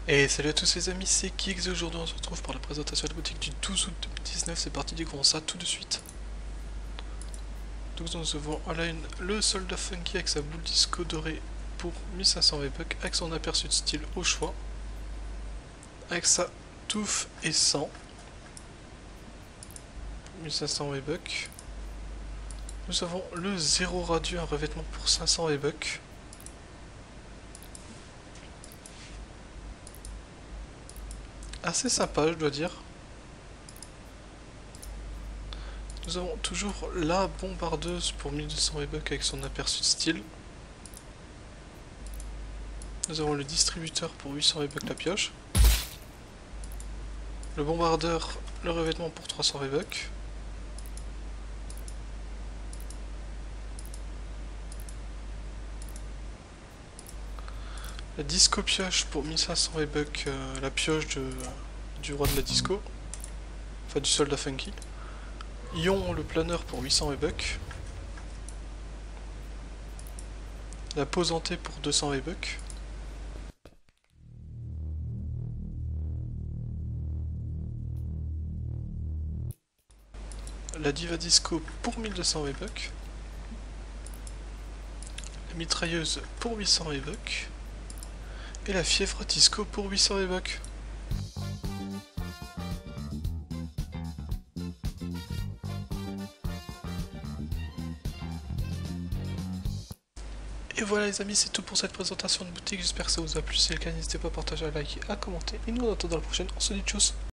Et salut à tous les amis, c'est Kix. Aujourd'hui on se retrouve pour la présentation de la boutique du 12 août 2019. C'est parti, découvrons ça tout de suite. Donc nous avons à la une le soldat funky avec sa boule disco dorée pour 1500 V-Bucks avec son aperçu de style au choix, avec sa touffe et sang 1500 V-Bucks. Nous avons le zéro radieux, un revêtement pour 500 V-Bucks. Assez sympa, je dois dire. Nous avons toujours la bombardeuse pour 1200 V-Bucks avec son aperçu de style. Nous avons le distributeur pour 800 V-Bucks la pioche. Le bombardeur, le revêtement pour 300 V-Bucks. La disco pioche pour 1500 V-Bucks, la pioche du roi de la disco. Enfin du soldat funky. Ion le planeur pour 800 V-Bucks. La posantée pour 200 V-Bucks. La diva disco pour 1200 V-Bucks. La mitrailleuse pour 800 V-Bucks. Et la fièvre disco pour 800 V-Bucks. Et voilà les amis, c'est tout pour cette présentation de boutique, j'espère que ça vous a plu. Si c'est le cas, n'hésitez pas à partager, à liker, à commenter. Et nous on attend dans la prochaine, on se dit tchuss.